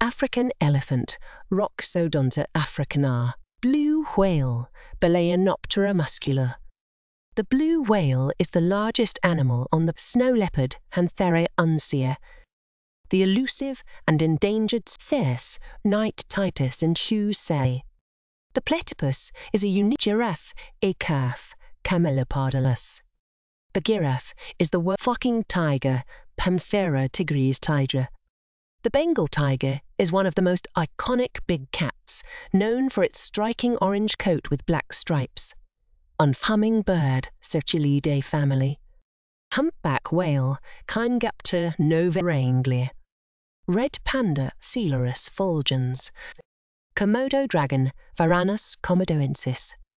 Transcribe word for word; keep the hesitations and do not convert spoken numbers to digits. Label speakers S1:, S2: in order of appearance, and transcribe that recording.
S1: African elephant, Loxodonta africana. Blue whale, Balaenoptera musculus. The blue whale is the largest animal on the snow leopard Panthera uncia. The elusive and endangered Thes night titus and shoes say. The platypus is a unique giraffe, a calf, camelopardalus. The giraffe is the fucking tiger, Panthera tigris tigra. The Bengal tiger is one of the most iconic big cats, known for its striking orange coat with black stripes. Hummingbird, Cercilidae family. Humpback whale, Caingaptor noviranglia. Red panda, Coelurus fulgens. Komodo dragon, Varanus komodoensis.